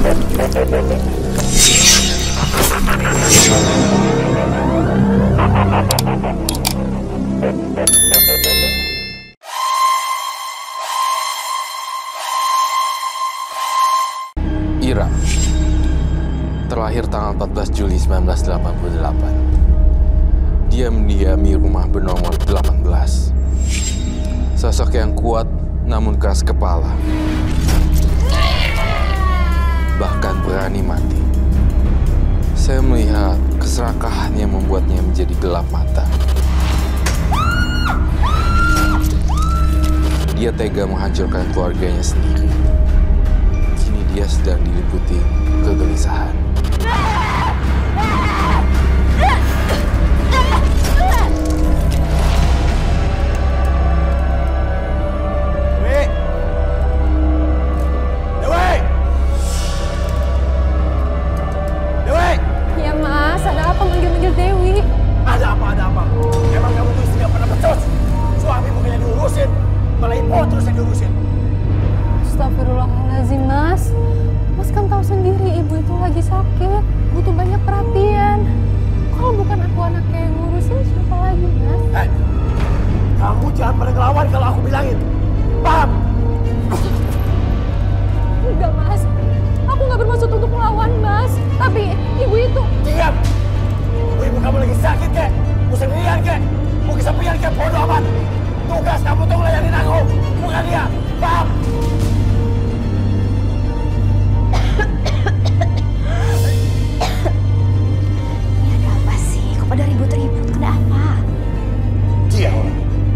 Ira, terlahir tanggal 14 Juli 1988. Dia mendiami rumah bernomor 18. Sosok yang kuat namun keras kepala. Bahkan berani mati. Saya melihat keserakahan yang membuatnya menjadi gelap mata. Dia tega menghancurkan keluarganya sendiri. Kini dia sedang diliputi kegelisahan. Astagfirullahaladzim, Mas. Mas kan tahu sendiri ibu itu lagi sakit, butuh banyak perhatian. Kalau bukan aku anaknya yang ngurusin, siapa lagi, Mas? Kamu jangan pernah ngelawan kalau aku bilangin. Paham? Enggak, Mas. Aku nggak bermaksud untuk melawan, Mas. Tapi ibu itu... Diam! Ibu kamu lagi sakit, kek? Mau sendirian, kek? Mau kesepian, kek? Bodoh amat! Tugas kamu tuh ngelayanin aku, bukan dia. Paham? Ini ada apa sih? Kok pada ribut-ribut? Kenapa? Dia orang.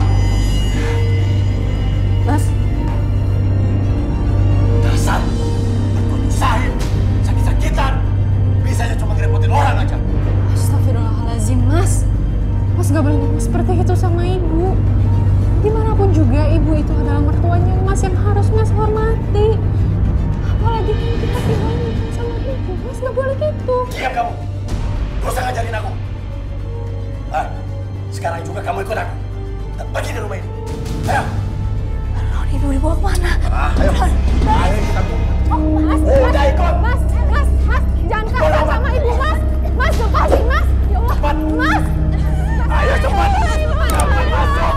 Mas? Dasar! Nyusahin, sakit-sakitan. Bisanya cuma ngerepotin orang aja. Astagfirullahaladzim, Mas. Mas nggak boleh ngomong seperti itu sama ibu. Dimanapun juga ibu itu adalah mertuanya Mas yang harus Mas hormati. Apalagi kalau kita tinggal sama ibu, Mas nggak boleh gitu. Diam kamu! Gak usah ngajarin aku. Sekarang juga kamu ikut aku. Kita pergi dari rumah ini. Ayo! Roni, ibu dibawa kemana? Ayo! Ayo kita pergi. Oh, Mas! Udah ikut! Mas! Jangan kasar sama ibu, Mas! Mas, lepasin, Mas! Ya Allah! Cepat! Mas! Ayo cepat! Cepat masuk!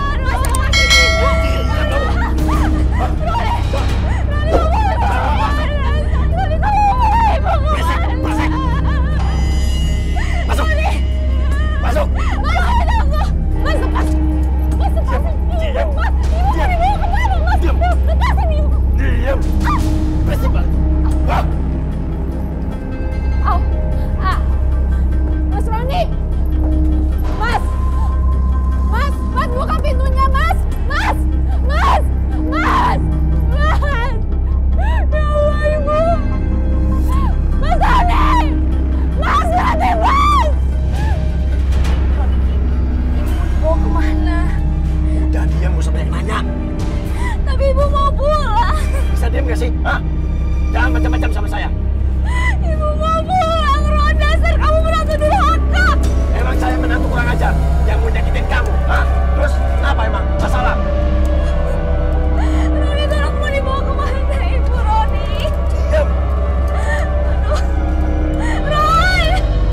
Jangan macam-macam sama saya. Ibu mau pulang, Ron. Dasar kamu menantu durhaka. Emang saya menantu kurang ajar yang mau nyakitin kamu? Terus kenapa emang? Masalah? Roni, tolong mau dibawa kemana ibu, Roni? Diam. Aduh. Ron!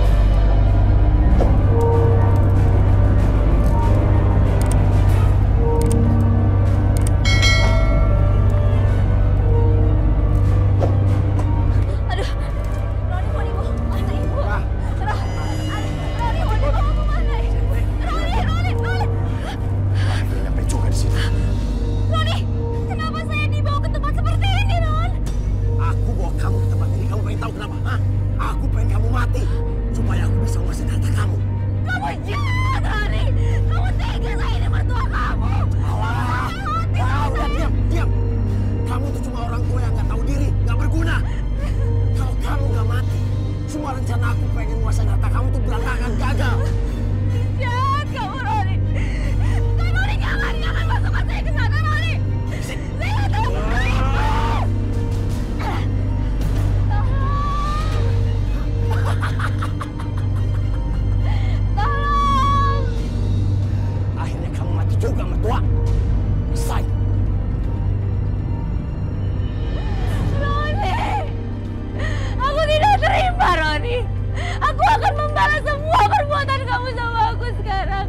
Rencana aku pengen nguasain harta kamu tuh berantakan, gagal. Jahat kamu, Roni. Roni, jangan masukkan saya ke sana, Roni. Saya nggak tahu apa itu. Tolong. Akhirnya kamu mati juga, mertua. Selesai. Roni. kamu sama aku sekarang?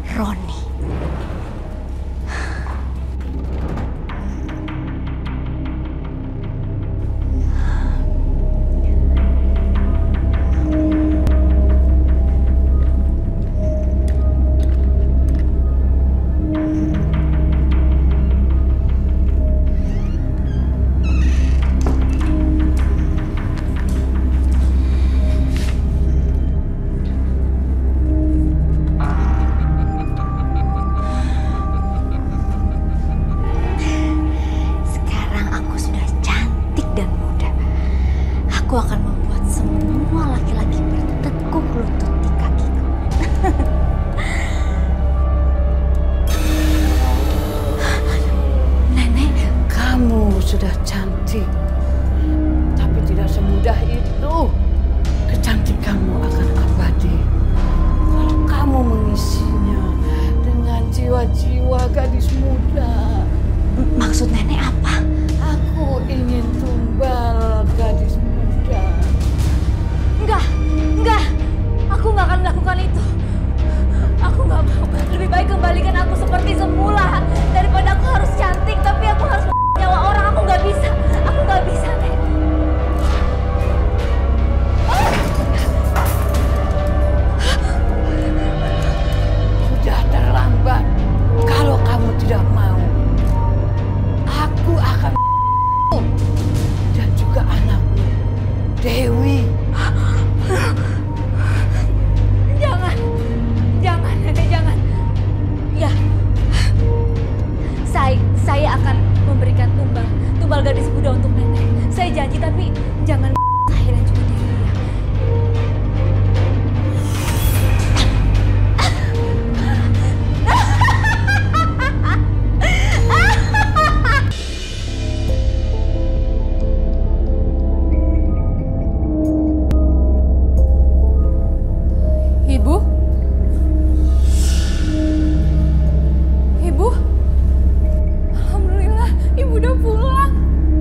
Roni. Aku akan membuat semua laki-laki bertekuk lutut di kakiku. Nenek, kamu sudah cantik, tapi tidak semudah itu. Kecantikanmu akan abadi kalau kamu mengisinya dengan jiwa-jiwa gadis muda. Maksud nenek apa? Aku ingin tumbal gadis muda. Enggak. Aku nggak akan melakukan itu. Aku nggak mau. Lebih baik kembalikan aku seperti semula daripada aku harus cantik tapi aku harus nyawa orang. Aku nggak bisa, Nek. Sudah terlambat. Kalau kamu tidak mau, aku akan dan juga anakmu, Dewi. Jangan, Nenek, jangan. Ya, saya akan memberikan tumbal gadis muda untuk Nenek. Saya janji, tapi jangan saya dan juga Dewi ya. Ibu, alhamdulillah, ibu udah pulang.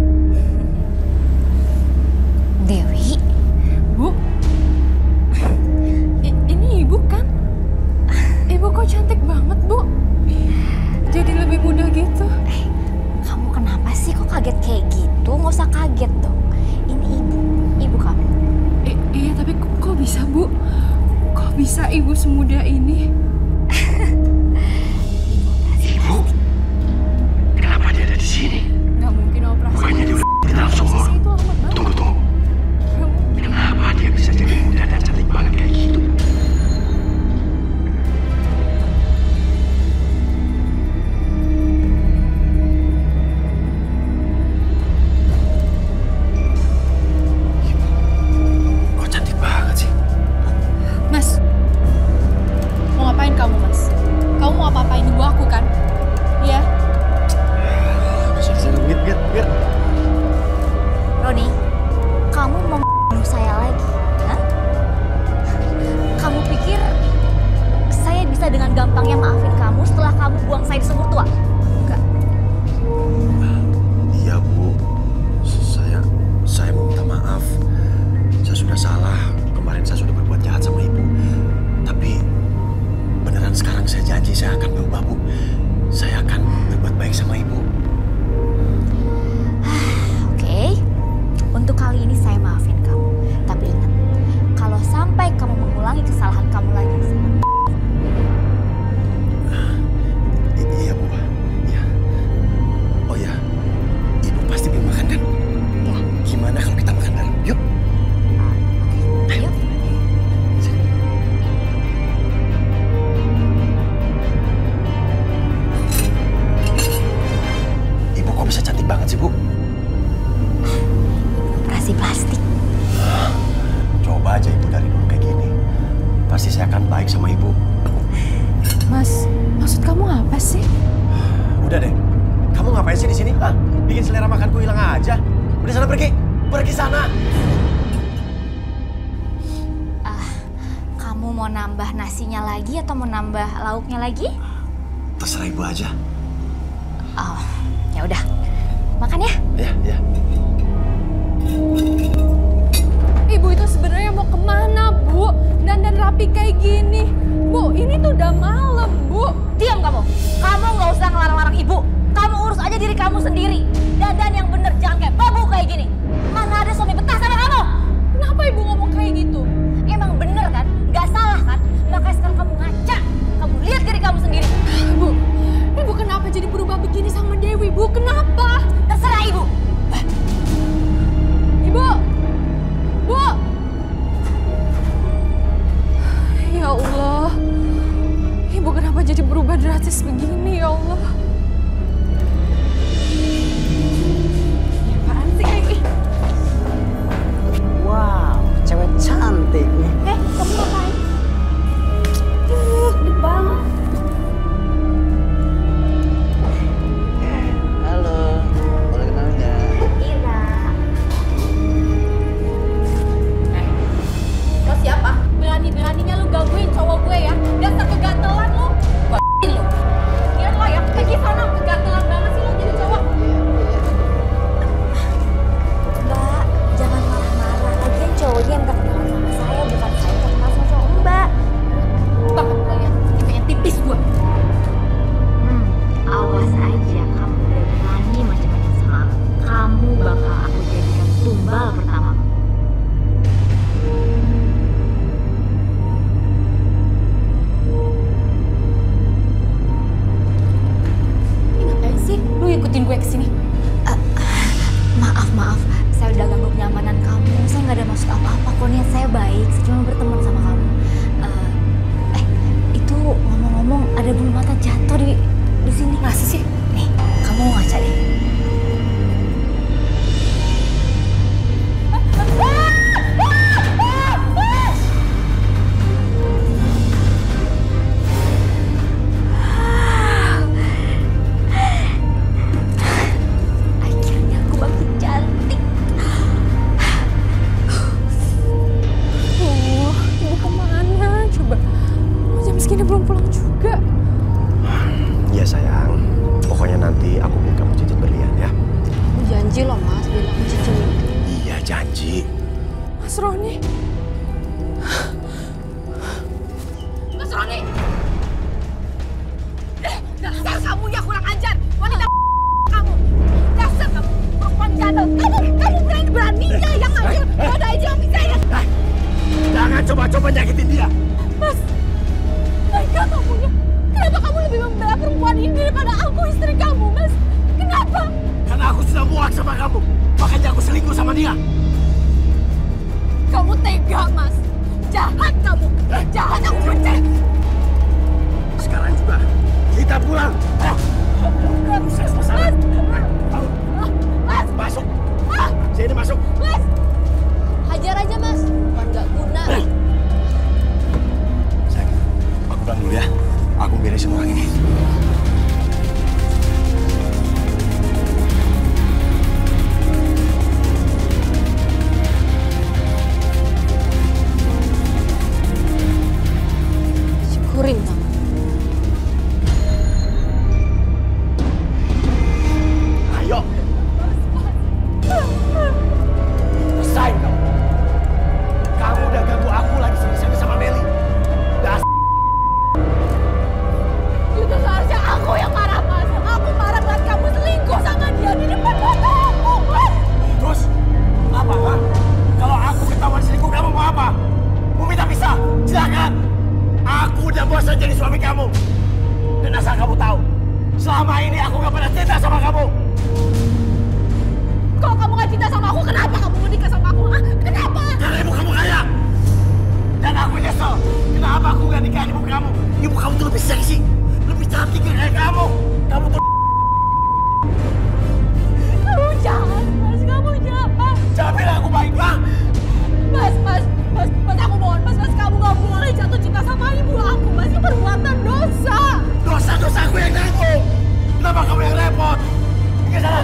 Dewi, Bu, ini ibu kan? Ibu kok cantik banget, Bu? Jadi lebih muda gitu. kamu kenapa sih kok kaget kayak gitu? Nggak usah kaget dong. Ini ibu kamu. Iya, tapi kok bisa, Bu? Kok bisa ibu semuda ini? Ibu? Kenapa dia ada di sini? Nggak mungkin operasi. Bukannya dia udah di dalam sumur? Operasi itu lama banget. Tunggu. Nggak mungkin. Kenapa dia bisa jadi muda dan cantik banget kayak gitu? Kok cantik banget sih? Mas, mau ngapain kamu, Mas? Kamu mau apa-apain ibu aku kan? Iya. Bisa biar. Roni, kamu mau membunuh saya lagi? Hah? Kamu pikir saya bisa dengan gampangnya maafin kamu setelah kamu buang saya di sumur tua? Enggak. Iya, Bu. Saya mau minta maaf. Saya sudah salah. Kemarin saya sudah berbuat jahat sama Ibu. Tapi beneran sekarang saya janji saya akan berubah, Bu. Saya akan berbuat baik sama Ibu. Oke. Untuk kali ini saya maafin kamu. Tapi ingat, kalau sampai kamu mengulangi kesalahan kamu lagi sama Iya, Bu. Iya. Oh ya, Ibu pasti belum makan kan? ya. Gimana kalau kita makan dalam? Yuk. Yuk. Ibu kok bisa cantik banget sih, Bu? Operasi plastik. Coba aja Ibu dari dulu kayak gini. Pasti saya akan baik sama Ibu. Mas, maksud kamu apa sih? Udah deh. Kamu ngapain sih di sini? Hah? Bikin selera makanku hilang aja. Udah sana pergi. Pergi sana. Kamu mau nambah nasinya lagi atau mau nambah lauknya lagi? Terserah Ibu aja. Oh, ya udah. Makan ya. Ya. Ibu itu sebenarnya mau kemana, Bu? Dandan rapi kayak gini. Bu, ini tuh udah malam, Bu. diri kamu sendiri. Dandan yang bener, jangan kayak babu kayak gini. Mana ada suami betah sama kamu? Kenapa ibu ngomong kayak gitu? Emang bener kan? Gak salah kan? Makanya sekarang kamu ngaca. Kamu lihat diri kamu sendiri. Ibu kenapa jadi berubah begini sama Dewi, Bu? Kenapa? Terserah ibu. Ibu! Bu! Ya Allah. Ibu kenapa jadi berubah drastis begini, ya Allah? Apaan sih ini? Wow, cewek cantik nih. Kamu ngapain? Gede banget. Halo, boleh kenal nggak? Ira. Lo siapa? Berani-beraninya lu gangguin cowok gue ya? Dasar kegatelan lu. Batin lu. Lihat lo ya, pergi sana. Kegatelan banget sih lo jadi cowok. Mbak, jangan marah-marah. Lagian cowoknya yang gak kenal sama saya, bukan saya yang kenal sama cowok Mbak. Banget kalian. Tipenya tipis gue. Awas aja kamu udah berani macam-macam sama aku. Kamu bakal aku jadikan tumbal pertama. Ini ngapain sih? Lu ikutin gue kesini? Maaf, saya udah ganggu kenyamanan kamu. Saya nggak ada maksud apa-apa kok, niat saya baik. Saya cuma berteman sama kamu. Itu ngomong-ngomong ada bulu mata jatuh di sini. Masa sih? Nih, kamu ngaca deh. Akhirnya aku makin cantik. Ibu kemana? Coba. Jam segini belum pulang juga. Iya sayang, pokoknya nanti aku beli kamu cincin berlian ya. Janji loh Mas, bilang cincin ini. Iya janji. Mas Roni. Mas Roni. Dasar kamu ya kurang ajar. Wanita kamu. Dasar kamu perempuan jadul. Kamu berani-beraninya yang ngambil. Ada aja yang bisa ya. Jangan coba-coba nyakitin dia. Mas. Tega kamu ya. Kenapa kamu lebih membela perempuan ini daripada aku istri kamu, Mas? Kenapa? Karena aku sudah muak sama kamu. Makanya aku selingkuh sama dia. Kamu tega, Mas. Jahat kamu. Jahat, aku benci. Sekarang juga kita pulang. Mas. Masuk. Sini masuk. Mas. Hajar aja, Mas. Bukan gak guna. Sayang, aku pulang dulu ya. Aku beresin orang ini. Syukurin kamu. Ayo. Selesai kamu. Kamu udah ganggu aku lagi sini sama Meli. Itu seharusnya aku yang marah, Mas. Aku marah buat kamu selingkuh sama dia di depan mata aku, Mas. Terus apa, ha? Kalau aku ketahuan selingkuh, kamu mau apa? Mau minta pisah? Silakan. Aku udah bosan jadi suami kamu. Dan asal kamu tahu, selama ini aku gak pernah cinta sama kamu. Kalau kamu gak cinta sama aku, kenapa kamu menikah sama aku? Hah? Kenapa? Karena ibu kamu kaya. Dan aku nyesel. Kenapa aku gak nikahin ibu kamu? Ibu kamu tuh lebih seksi, lebih cantik kayak kamu. Kamu tuh Kamu jahat, Mas. Kamu jahat. jangan bilang aku baik, ha? Mas, aku mohon, Mas, kamu gak boleh jatuh cinta sama ibu aku, Mas. Itu perbuatan dosa. Dosa-dosa aku yang nanggung. Kenapa kamu yang repot? Ke sana.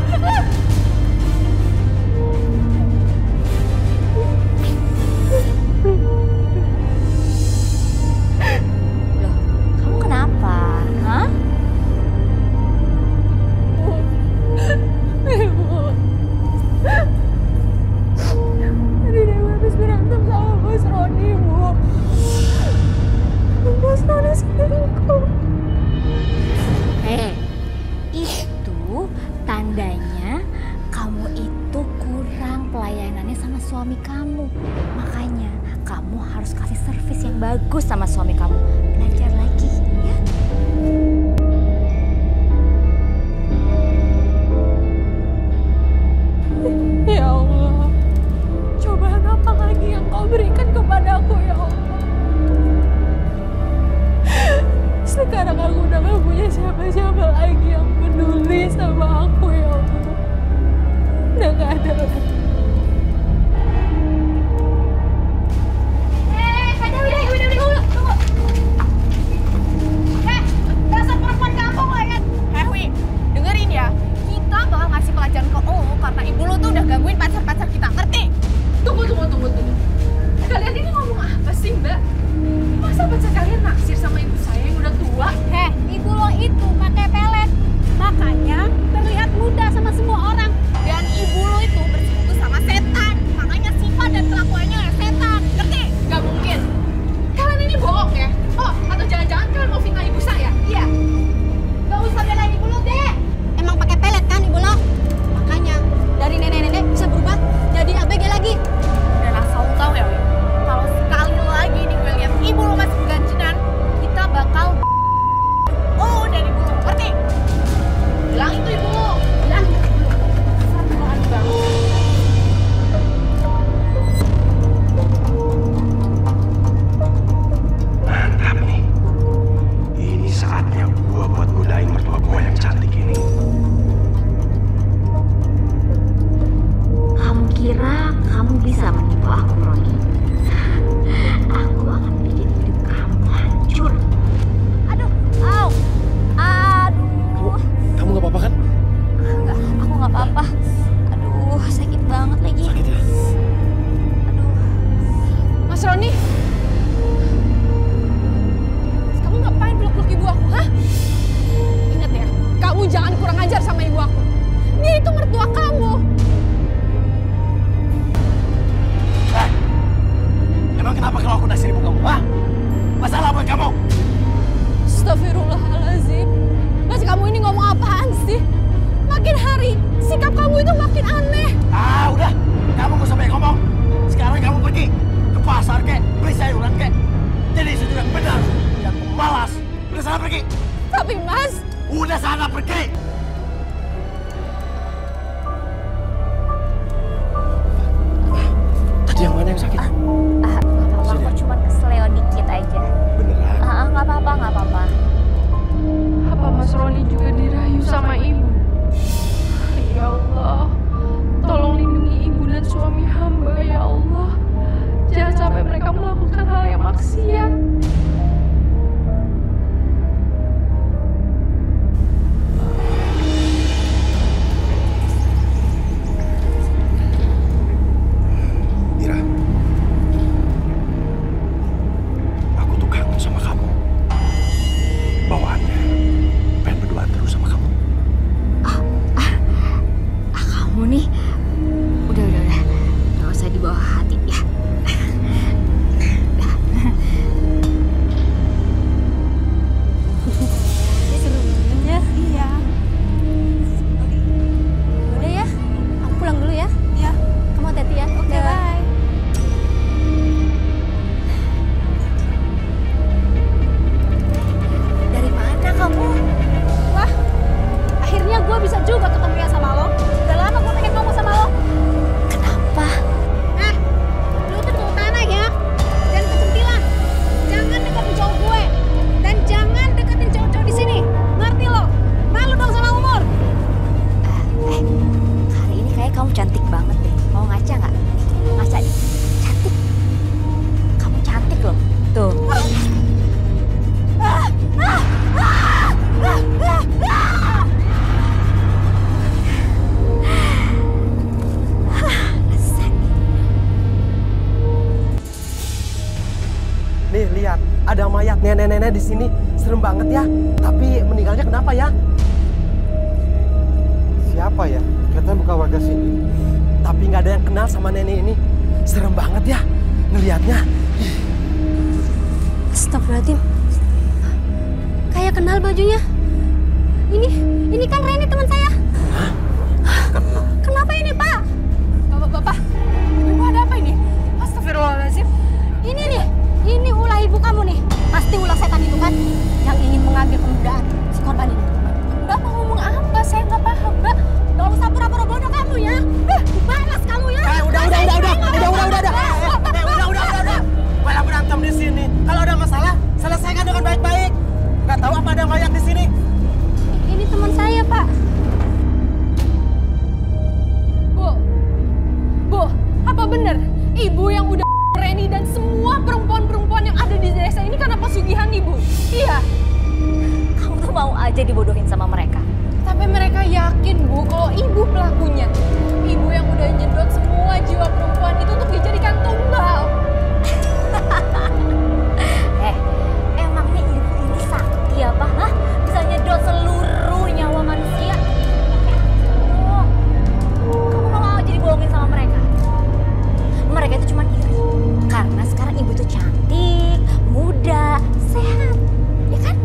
Loh, kamu kenapa? Hah? Ibu. Tadi Dewi habis berantem sama Mas Roni, Bu. Mas Roni selingkuh. udah gak punya siapa-siapa lagi yang peduli sama aku ya Allah. Udah gak ada lagi. Karena ibu lo tuh udah gangguin pacar-pacar kita, ngerti? Tunggu. Kalian ini ngomong apa sih, Mbak? Masa pacar kalian naksir sama ibu saya yang udah tua? Ibu lo itu pakai pelet. Makanya terlihat muda sama semua orang. Dan ibu lo itu bersekutu sama setan. Makanya sifat dan kelakuannya setan, ngerti? Gak mungkin. Kalian ini bohong ya? Oh, atau jangan-jangan kalian mau fitnah ibu saya? Iya. Gak usah belain ibu lo deh. Emang pakai pelet kan ibu lo? Makanya dari nenek-nenek bisa berubah jadi ABG lagi. Dan asal lo tau ya, Wi, kalau sekali lagi nih gue lihat ibu lo masih ganjinan, kita bakal dari ibu lo, ngerti? Bilang itu ibu lo, bilang. Satu banget banget. Mantap nih. Ini saatnya gua buat godain mertua gua yang cantik ini. Kamu kira kamu bisa menipu aku, Roni? Aku akan bikin hidup kamu hancur. Aduh. Kamu gak apa-apa kan? Enggak, aku nggak apa-apa. Aduh, sakit banget lagi. Sakit ya? Aduh. Mas Roni, kamu ngapain peluk-peluk ibu aku, hah? Ingat ya, kamu jangan kurang ajar sama ibu aku. Dia itu mertua kamu. Emang kenapa kalau aku naksir ibu kamu? Hah? Masalah buat kamu? Astagfirullahaladzim. Mas, kamu ini ngomong apaan sih? Makin hari, sikap kamu itu makin aneh. Udah. Kamu gak usah banyak ngomong. Sekarang kamu pergi ke pasar, kek. Beli sayuran, kek. Jadi itu yang benar. Yang malas. Udah sana pergi. Tapi Mas, Udah sana pergi. Tadi yang mana yang sakit? Nggak apa-apa, aku cuma keseleo dikit aja. Beneran? Nggak apa-apa. apa Mas Roni juga dirayu sama ibu? Ya Allah, tolong lindungi ibu dan suami hamba ya Allah. Jangan sampai mereka melakukan hal yang maksiat. Ira, aku tuh kangen sama kamu. Bawaannya pengen berduaan terus sama kamu. Kamu nih, udah. Nggak usah dibawa hati ya. Seru banget ya. Iya. Udah ya, aku pulang dulu ya. Iya. Kamu hati-hati ya. Oke, bye. Dari mana kamu? Wah, akhirnya gue bisa juga ketemu ya sama lo. Udah lama gue pengen ngomong sama lo. Kenapa? Lo tuh tuh tanah ya. Dan kecentilan. Jangan deketin cowok gue. Dan jangan deketin cowok-cowok di sini. Ngerti lo? Malu dong sama umur. Hari ini kayak kamu cantik banget deh. Mau ngaca nggak? Ngaca nih. Cantik. Kamu cantik loh. Tuh. Nih lihat, ada mayat nenek-nenek di sini. Serem banget ya. Tapi meninggalnya kenapa ya? Siapa ya? Katanya bukan warga sini. Tapi nggak ada yang kenal sama nenek ini. Serem banget ya ngelihatnya. Astagfirullahaladzim. Kayak kenal bajunya. Ini kan Reni teman saya. Kenapa ini, Pak? Bapak, ibu ada apa ini? Astagfirullahaladzim. Ini ulah ibu kamu nih. Pasti ulah setan itu kan yang ingin mengambil kemudahan si korban ini. Mbak mau ngomong apa? Saya nggak paham, Mbak. Gak usah pura-pura bodoh kamu ya. Balas kamu ya. Udah. Banyak berantem di sini. Kalau ada masalah, selesaikan dengan baik-baik. Nggak tahu apa ada mayat di sini. teman saya, Pak. Bu, apa benar ibu yang udah Reni dan semua perempuan-perempuan yang ada di desa ini karena pesugihan ibu? Iya. Kamu tuh mau aja dibodohin sama mereka. Tapi mereka yakin, Bu, kalau ibu pelakunya. Ibu yang udah nyedot semua jiwa perempuan itu untuk dijadikan tumbal. Emangnya ibu ini sakti apa? Hah? Bisa nyedot seluruh nyawa manusia? Oh, kamu mau aja dibohongin sama mereka? Mereka itu cuma iri. Karena sekarang ibu tuh cantik, muda, sehat. Ya kan?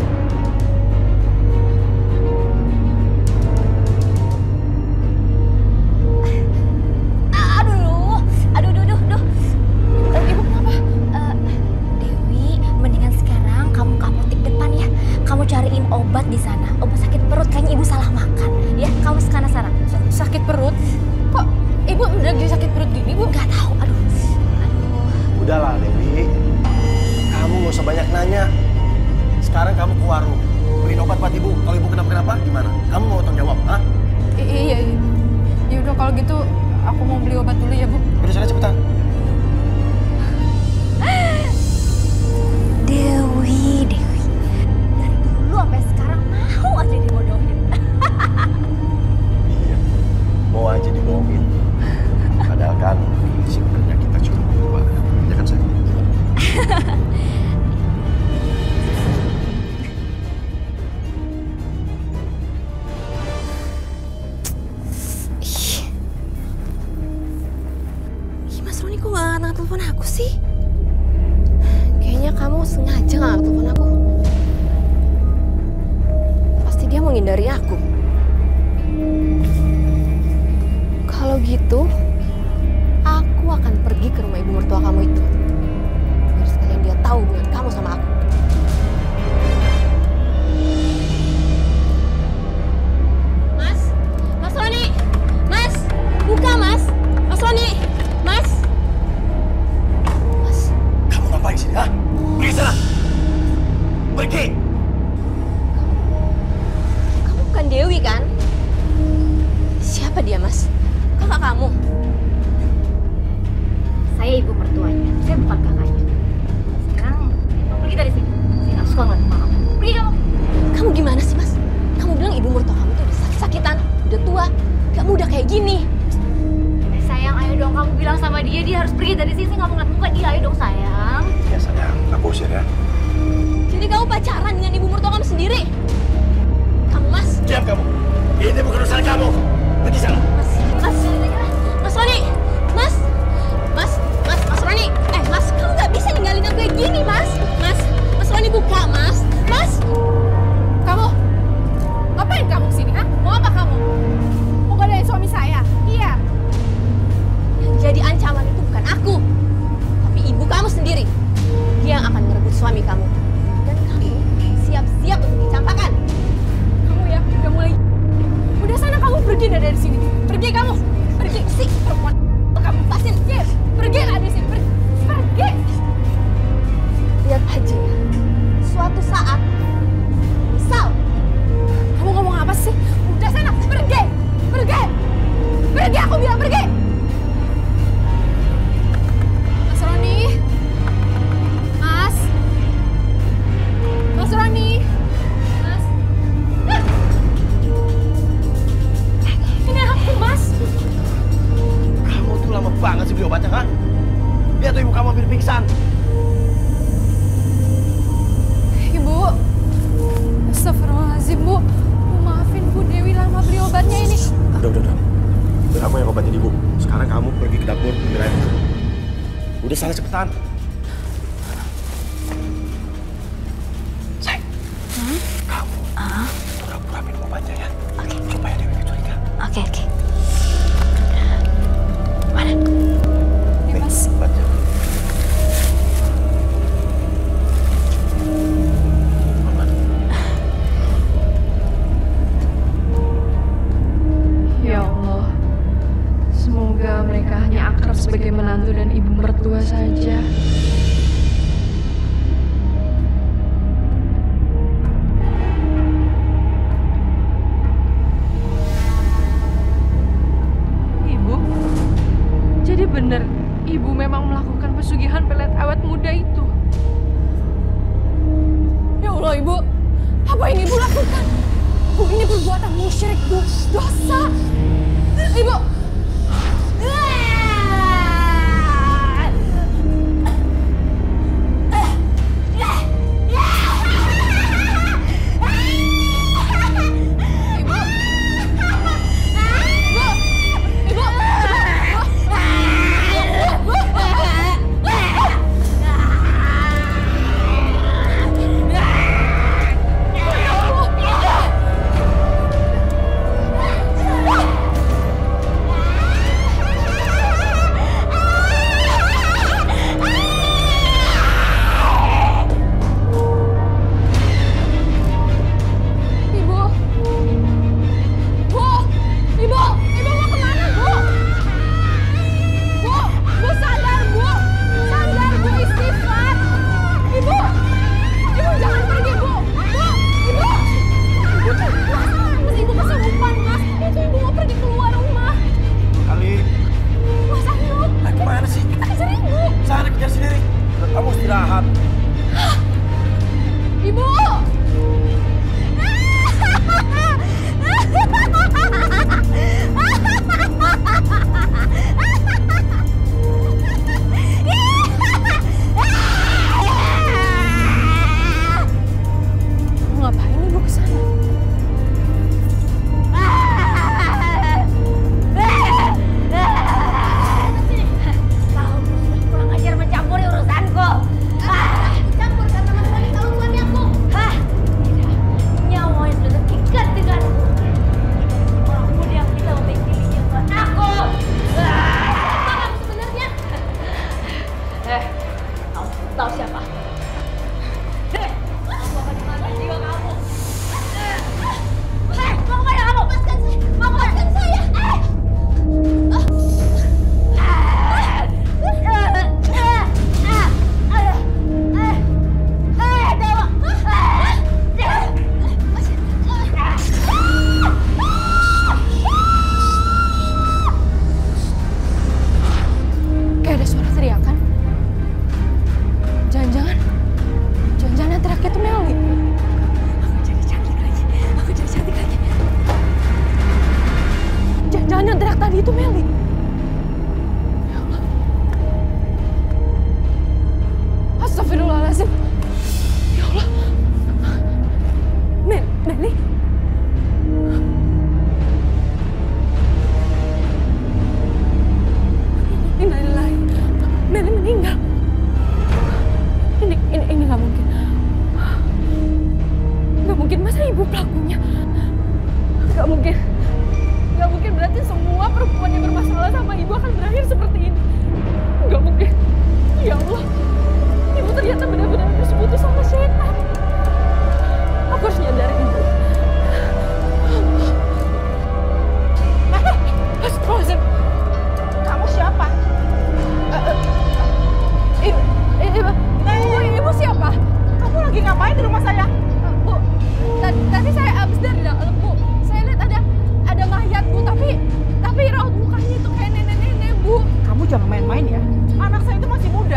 Aduh. Ibu kenapa? Dewi, mendingan sekarang kamu ke apotek depan ya. Kamu cariin obat di sana. Obat sakit perut, kayaknya ibu salah makan. Ya, kamu sekarang sana. Sakit perut? Kok ibu lagi sakit perut gini, Bu? Nggak tahu, aduh. Udahlah Dewi, kamu gak usah banyak nanya. Sekarang kamu ke warung, beliin obat buat ibu. Kalau ibu kenapa-kenapa gimana? Kamu mau tanggung jawab, ha? Iya. Ya udah kalau gitu aku mau beli obat dulu ya, Bu. Udah sana cepetan. Dewi. Dari dulu sampai sekarang mau aja dibodohin. Iya, mau aja dibohongin. Padahal kan sebenarnya kita cuma berdua. Ya kan sayang? Mas Roni kok gak angkat telepon aku sih? Kayaknya kamu sengaja gak angkat telepon aku. Pasti dia mau menghindari aku. Kalau gitu, aku akan pergi ke rumah ibu mertua kamu itu. Biar sekalian dia tahu hubungan kamu sama aku. Mas Roni! Mas! Buka, Mas! Mas Roni! Mas! Kamu ngapain sini, ha? Pergi sana! Pergi! Kamu bukan Dewi, kan? Siapa dia, Mas? Kakak kamu? Saya ibu mertuanya, saya bukan kakaknya. Sekarang pergi dari sini. Saya nggak suka ngeliat muka kamu. Pergi kamu. Kamu gimana sih, Mas? Kamu bilang ibu mertua kamu tuh udah sakit-sakitan, udah tua, gak muda kayak gini. Sayang, ayo dong kamu bilang sama dia harus pergi dari sini. Saya nggak mau ngeliat muka dia. Ayo dong sayang. Ya sayang, aku usir ya. Jadi kamu pacaran dengan ibu mertua kamu sendiri? Kamu, Mas? Diam kamu! Ini bukan urusan kamu! Pergi sana! Mas Roni! Mas Roni! Mas, kamu nggak bisa ninggalin aku kayak gini, Mas! Mas Roni buka, Mas! Kamu ngapain kamu kesini, ha? Mau apa kamu? Mau godain suami saya? Iya. Yang jadi ancaman itu bukan aku, tapi ibu kamu sendiri. Dia yang akan merebut suami kamu. Dan kamu siap-siap untuk dicampakan. Kamu ya udah mulai. Udah sana kamu pergi dari sini. Pergi kamu. Pergi sih perempuan. Kamu pasin. Pergi lah dari sini. Pergi. Lihat aja ya. Suatu saat, misal Kamu ngomong apa sih? Udah sana, pergi! Pergi, aku bilang pergi! Mas Roni? Mas Roni? Mas? Ini aku, Mas! Kamu tuh lama banget sih beli obatnya, ha? Lihat tuh ibu kamu hampir pingsan. Ibu, astagfirullahaladzim, Bu. Maafin Bu, Dewi lama beli obatnya ini. Udah. Biar aku yang obatin ibu. Sekarang kamu pergi ke dapur ambil air. Udah sana cepetan. Sayang. Kamu pura-pura minum obatnya ya. Oke. Supaya Dewi gak curiga. Oke. mana? Nih, Mas. Obatnya. Ya Allah, semoga mereka hanya akrab sebagai menantu dan ibu mertua saja. Apa yang ibu lakukan? Bu, ini perbuatan musyrik, Bu. Dosa. Ibu.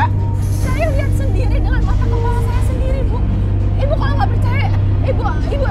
Ibu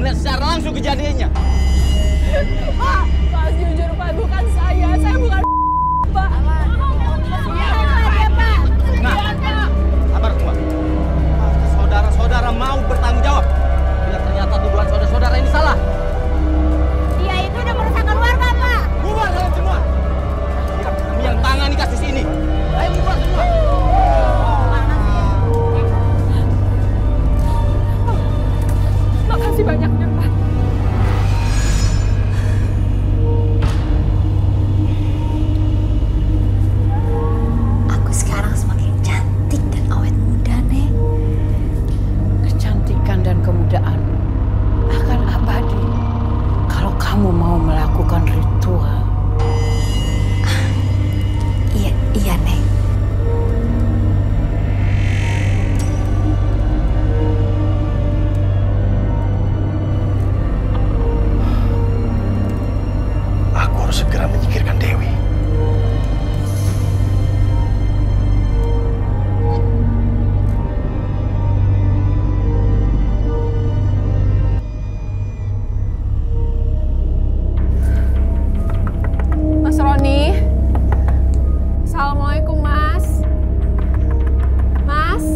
melihat secara langsung kejadiannya. Pak, jujur Pak, bukan saya bukan Pak. Nah, sabar semua. Saudara-saudara mau bertanggung jawab bila ternyata tuduhan saudara-saudara ini salah. Dia itu udah merusakkan warga, Pak. Bubar kalian semua. Biar kami yang tangani kasus ini. Ayo bubar semua. Makasih banyaknya Pak. Aku sekarang semakin cantik dan awet muda, Nek. Kecantikan dan kemudaan akan abadi kalau kamu mau melakukan ritual. Iya, Nek. Aku harus segera menyingkirkan Dewi. Mas Roni. Assalamualaikum, Mas. Mas.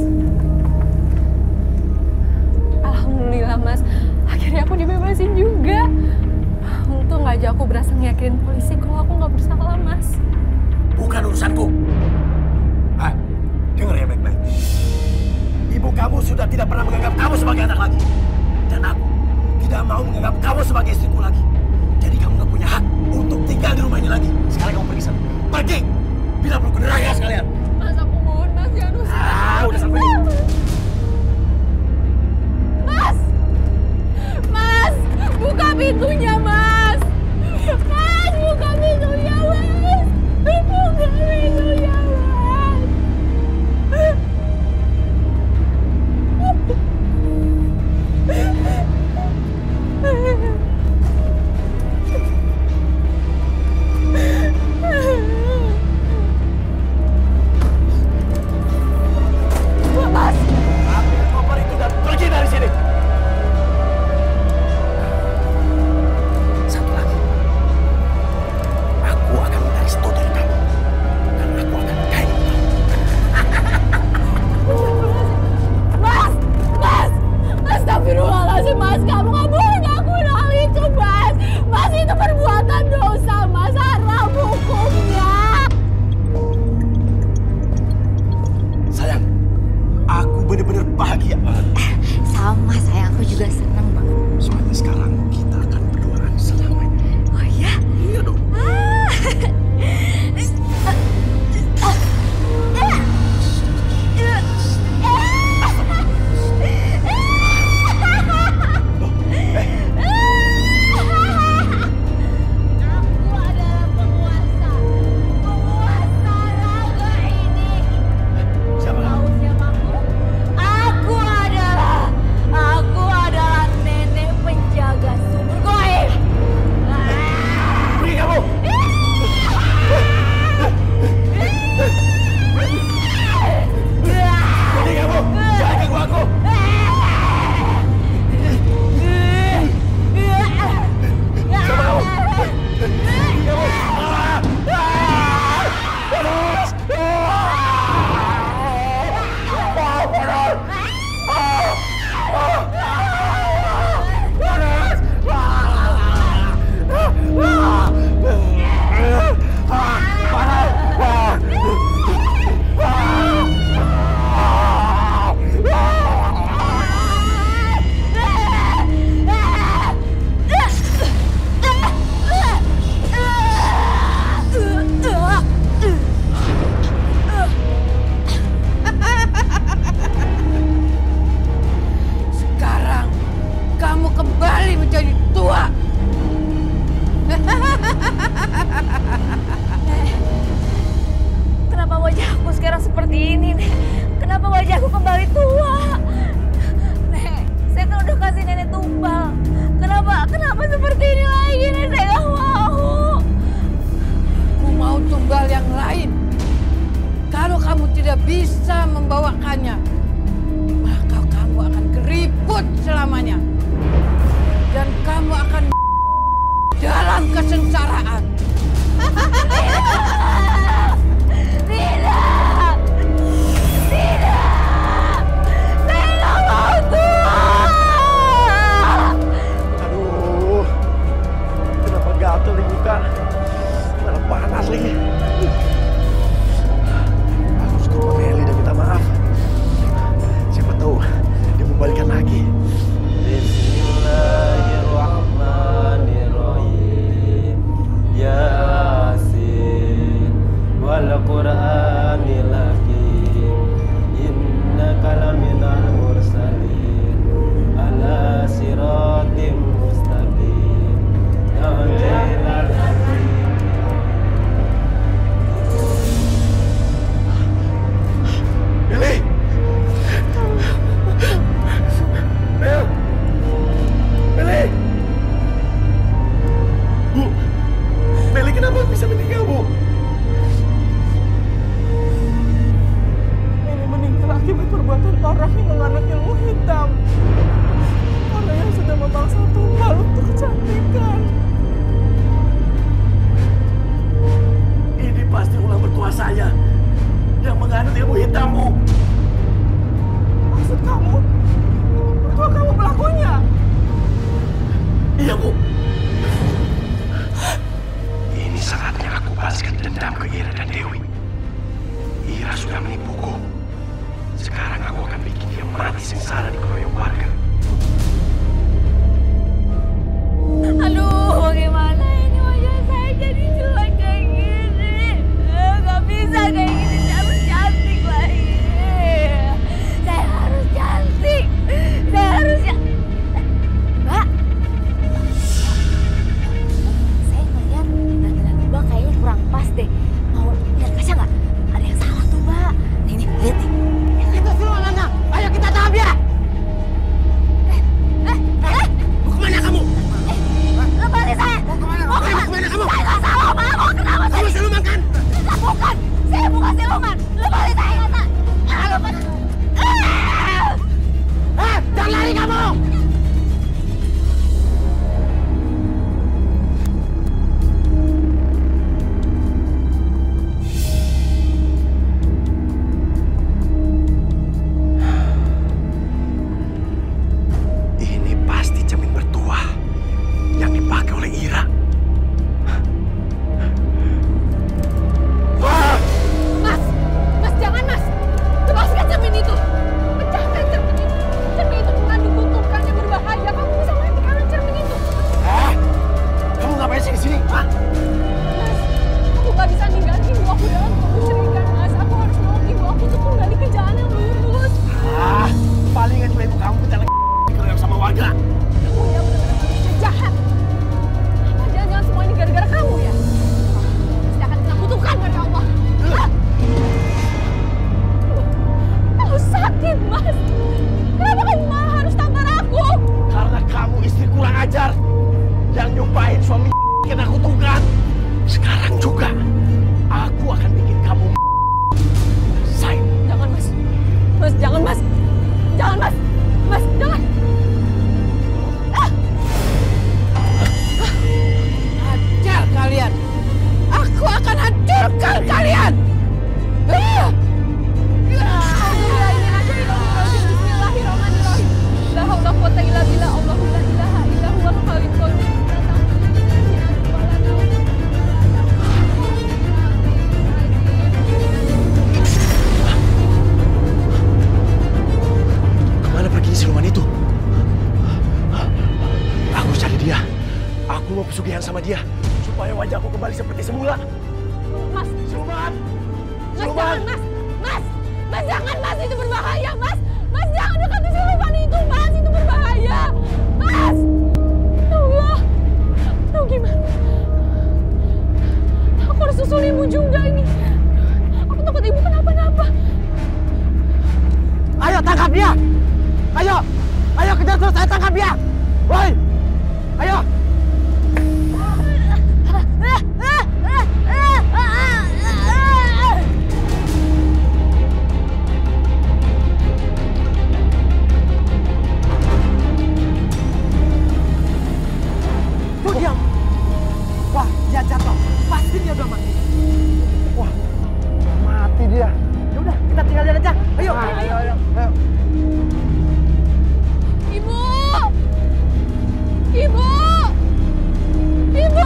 Alhamdulillah, Mas. Akhirnya aku dibebasin juga. Untung aja aku berhasil ngeyakinin polisi kalau aku nggak bersalah, Mas. Bukan urusanku. Ah, dengar ya baik-baik. Ibu kamu sudah tidak pernah menganggap kamu sebagai anak lagi. Dan aku tidak mau menganggap kamu sebagai istriku lagi. Jadi kamu nggak punya hak untuk tinggal di rumah ini lagi. Sekarang kamu pergi sana. Pergi! Bila perlu ke neraka sekalian. Mas, aku mohon, Mas, jangan usir. Udah sampai. Mas! Mas! Buka pintunya, Mas! Mas, buka pintunya, Mas! Buka pintunya, Mas! Mas! Ambil koper itu dan pergi dari sini. Satu lagi. Aku akan minta restu dari kamu. Dan aku akan nikahi kamu. Mas! Mas! Astagfirullahaladzim, Mas! Kamu nggak boleh ngakuin hal itu, Mas! Mas, itu perbuatan dosa, Mas! Haram hukumnya! Sayang, aku benar-benar bahagia banget. Sama, sayang. Aku juga senang banget. Soalnya sekarang kita akan berduaan selamanya. Oh iya? Iya dong. Aku adalah penguasa raga ini. Siapa kamu? Tahu siapa aku? Aku adalah nenek penjaga sumur goib. Pergi kamu! Pergi kamu! Jangan ganggu aku! Siapa kamu? Pergi kamu! Sekarang kamu kembali menjadi tua. Kenapa wajahku sekarang seperti ini, Nek? Kenapa wajahku kembali tua? Nek, saya kan udah kasih nenek tumbal. Kenapa seperti ini lagi, Nek? Saya nggak mau. Aku mau tumbal yang lain. Kalau kamu tidak bisa membawakannya, maka kamu akan keriput selamanya. dan kamu akan dalam kesengsaraan. Tidak! Tidak! Saya nggak mau Tuhan! Aduh, kenapa gatel nih muka? Malah panas lagi. Aku harus ke rumah Meli dan minta maaf. Siapa tahu dia mau balikan lagi. Bismillahirrahmanirrahim. Yasin wal Qur'anil hakim. Innaka laminal mursalin ala siratim mustaqim. Tanzilal Meli! Mel! Meli! Bu! Meli kenapa bisa meninggal, Bu? Ini meninggal akibat perbuatan orang yang menganut ilmu hitam. Orang yang sudah memaksa tumbal untuk kecantikan. Ini pasti ulah mertua saya yang menganut ilmu hitam, Bu. Maksud kamu? Mertua kamu pelakunya? Iya, Bu. Ini saatnya aku balaskan dendam ke Ira dan Dewi. Ira sudah menipuku. Sekarang aku akan bikin dia mati sengsara dikeroyok warga. Aduh, bagaimana ini wajah saya jadi jelek kayak gini? Gak bisa kayak gini, saya harus cantik lagi. Saya harus cantik. Saya harus Mbak, saya ngeliat dandanan Mbak kayaknya kurang pas deh. Mau lihat kaca nggak? Ada yang salah tuh Mbak. Ini lihat nih. Itu siluman anak. Ayo kita tangkap dia. Mau kemana kamu? Lepasin saya. Mau kemana? Mau Mau kemana kamu? Saya nggak salah, Mbak. Mau kenapa sih? Kamu siluman kan? Bukan. Saya bukan siluman. Lepasin saya kata. Lepasin. Jangan lari kamu! Ini pasti cermin bertuah yang dipakai oleh Ira. Mas! Mas, jangan mas! Lepaskan cermin itu! Pecahkan cermin itu! Cermin itu mengandung kutukan yang berbahaya. Kamu bisa mati karena cermin itu. Kamu ngapain sih di sini? Hah? Mas, aku gak bisa ninggalin ibu aku dalam kemusyrikan, Mas. Aku harus nolong ibu aku untuk kembali ke jalan yang lurus. Palingan juga ibu kamu kita lagi dikeroyok sama warga. Kamu ya benar-benar manusia jahat. Apa jangan-jangan semua ini gara-gara kamu ya? Pasti akan kena kutukan dari Allah. Aku sakit, Mas. Kenapa kamu malah harus tampar aku? Karena kamu istri kurang ajar yang nyumpahin suami kena kutukan. Sekarang juga aku akan bikin kamu say. Jangan, Mas. Mas, jangan, Mas. Jangan, Mas. Mas, jangan. Hajar kalian. Aku akan hancurkan kalian. Bismillahirrahmanirrahim. La haula quwwata illa billah. Allahu la ilaha illa huwal hayyul qayyum. Kemana pergi siluman itu? Aku harus cari dia. Aku mau pesugihan sama dia supaya wajahku kembali seperti semula. Mas, Siluman! Mas, jangan, Mas. Mas, Mas, jangan, Mas. Itu berbahaya, Mas. Mas, jangan dekati siluman itu, Mas. Itu berbahaya. Mas! Ya Allah. Tahu gimana? Aku harus susul ibu juga ini. Aku takut ibu kenapa-napa. Ayo tangkap dia! Ayo! Ayo kejar terus, saya tangkap dia! Woi! Ayo! udah mati. Wah, mati dia. Ya udah, kita tinggalin aja. Ayo. Ayo. Ibu! Ibu! Ibu!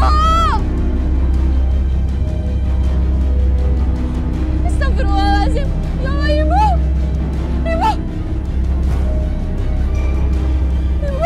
Astagfirullahaladzim. Ya Allah, Ibu! Ibu! Ibu!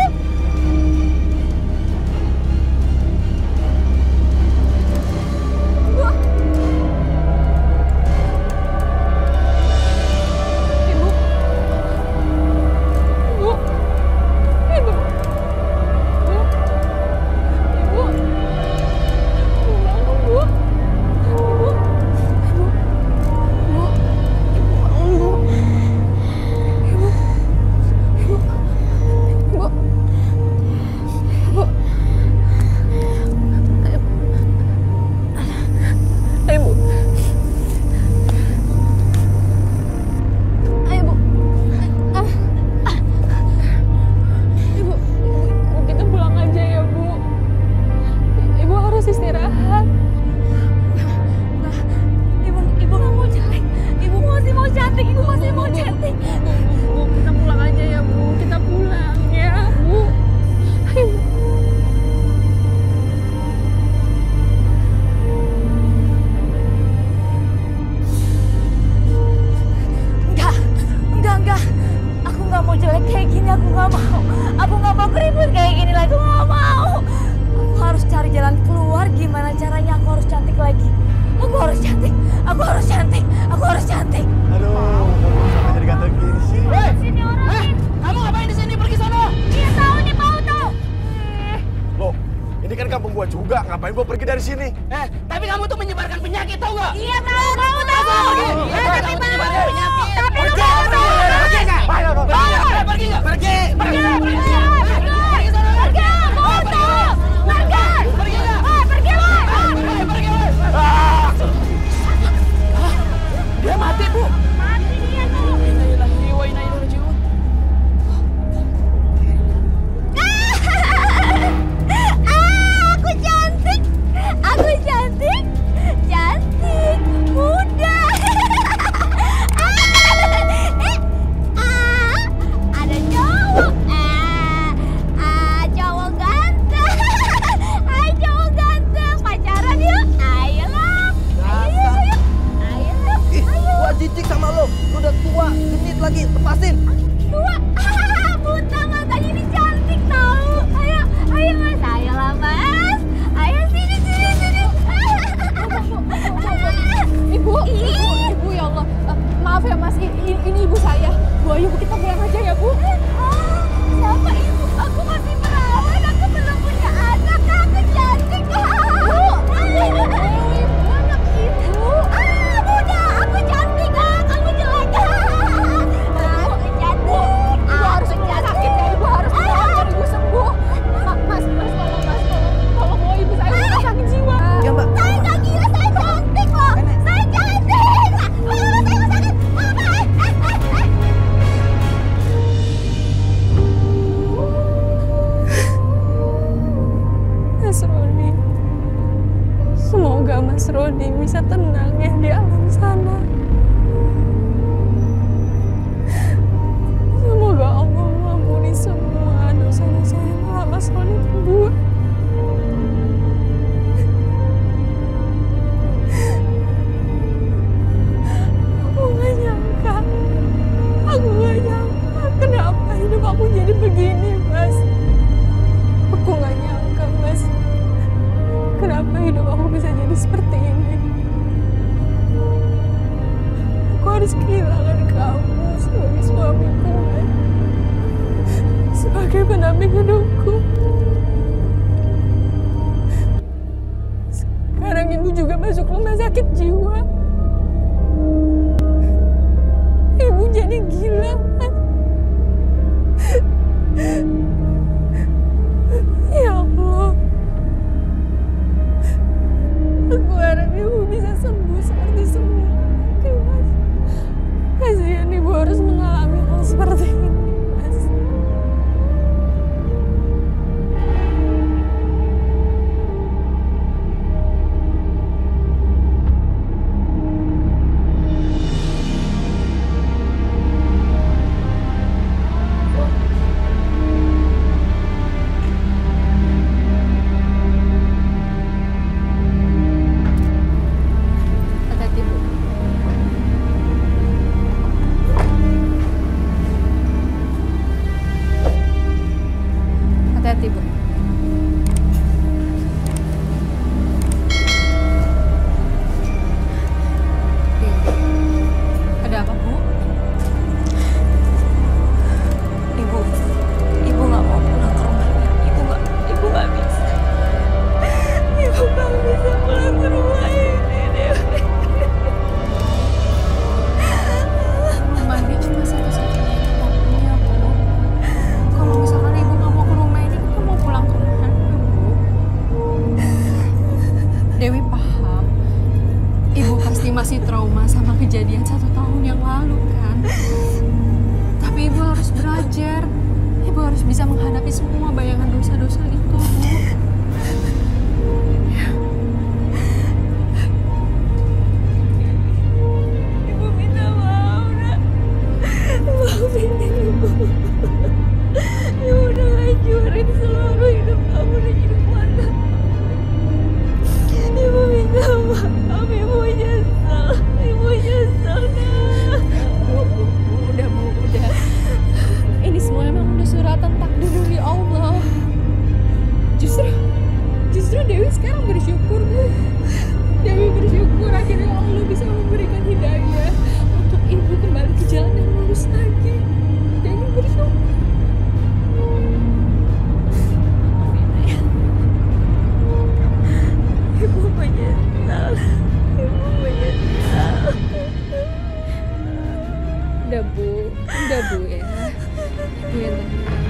masih trauma sama kejadian 1 tahun yang lalu kan. Tapi Ibu harus belajar. Ibu harus bisa menghadapi semua bayangan dosa-dosa itu, Bu. Ibu minta maaf, Nak. Maafin Ibu. Ibu udah hancurin seluruh hidup kamu dan hidup Wanda. Ibu minta maaf, Ibu nyesel. Ibu nyesel, Nak. Udah, Bu, udah. Ini semua emang udah suratan takdir dari Allah. Justru Dewi sekarang bersyukur, Bu. Dewi bersyukur akhirnya Allah bisa memberikan hidayah untuk Ibu kembali ke jalan yang lurus lagi. Dewi bersyukur. Ibu menyesal. Ibu menyesal. Udah, Bu ya. Bu yang tenang.